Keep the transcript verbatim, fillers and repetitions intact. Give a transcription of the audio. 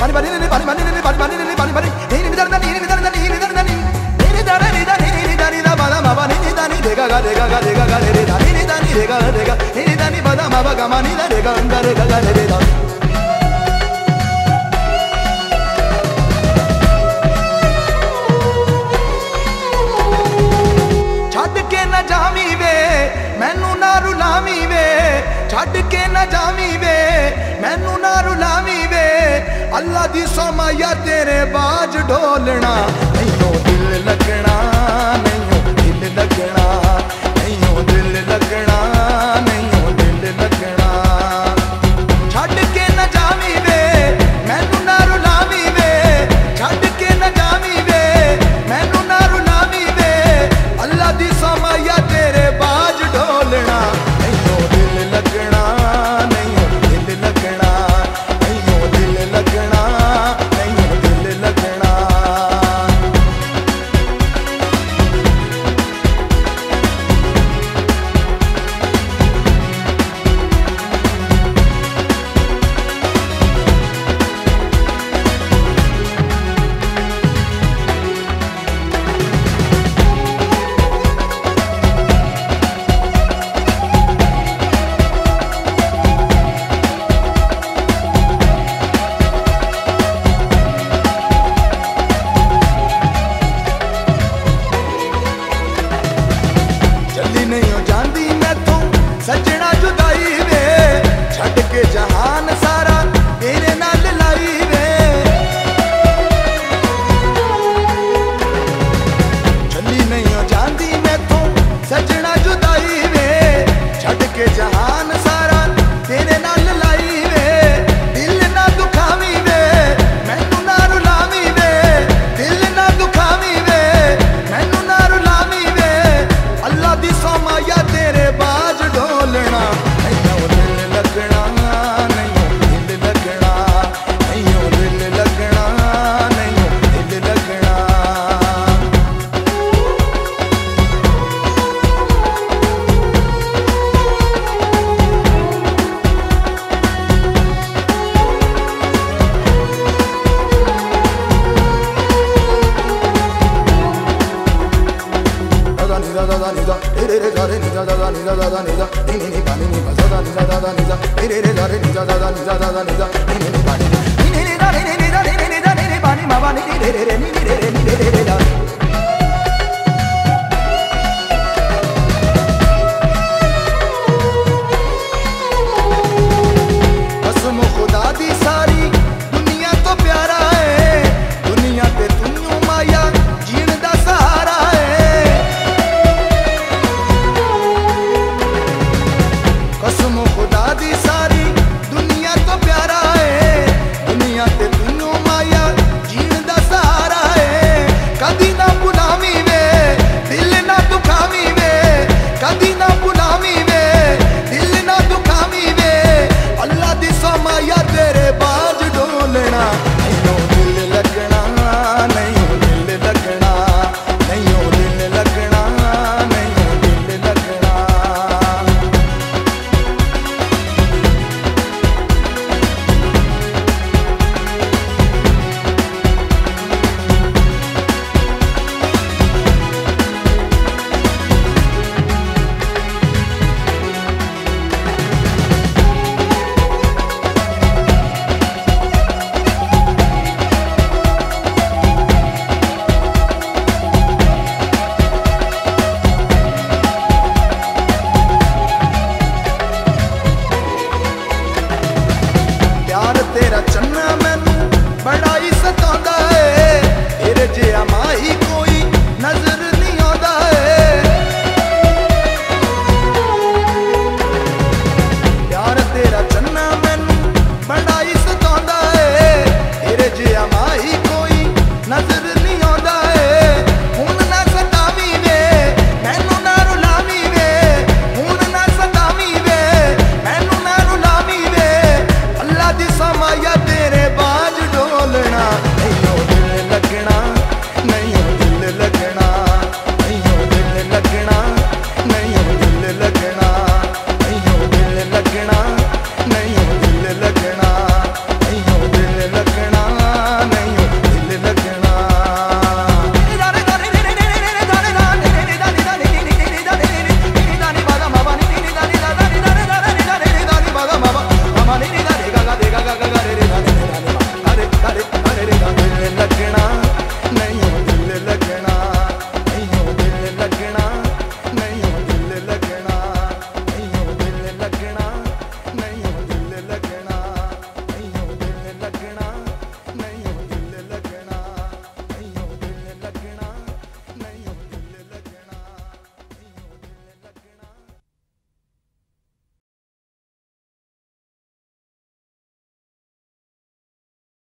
छड़ के न जामी वे मैनू ना रुलामी वे, छड़ के न जामी वे मैनू ना रुलामी वे, अल्लाह दी सोमाया तेरे बाज ढोलना, नहीं दिल लगना नहीं दिल लगना, नहीं दिल लगना नहीं दिल लगना। छड़ के न जामी वे मैनू ना रुलामी वे, छड़ के न जामी वे मैनू ना रुलामी वे, अल्लाह दी सोमाया तेरे बाज ढोलना, नहीं दिल लगना नहीं दिल लगना, नहीं दिल लगना नहीं दिल लगना। चली नहीं हो जाती मैं तू सजना जुदाई वे, छड़ के जहान सारा तेरे नाल लाई वे। चली नहीं हो जाती मैं तू सजना जुदाई वे, छड़ के जहान सारा तेरे नाल लाई वे, दिल ना दुखावी वे मैनू ना रुलावी वे, दिल ना दुखावी वे मैनू ना रुलावी वे, अल्लाह दी सोमाया तेरे बाज ढोलना, नहीं दिल लगना नहीं दिल लगना, नहीं दिल लगना नहीं दिल लगना। Da da da ni da, re re re da re ni da da da ni da da da ni da, ni ni ni ba ni ni ba da da ni da da da ni da, re re re da re ni da da da ni da da da ni da, ni ni ni ba ni ni ni ni da re ni ni da re ni ni da ni ni ba ni ma ba ni ni re re re ni ni re re ni re re re da.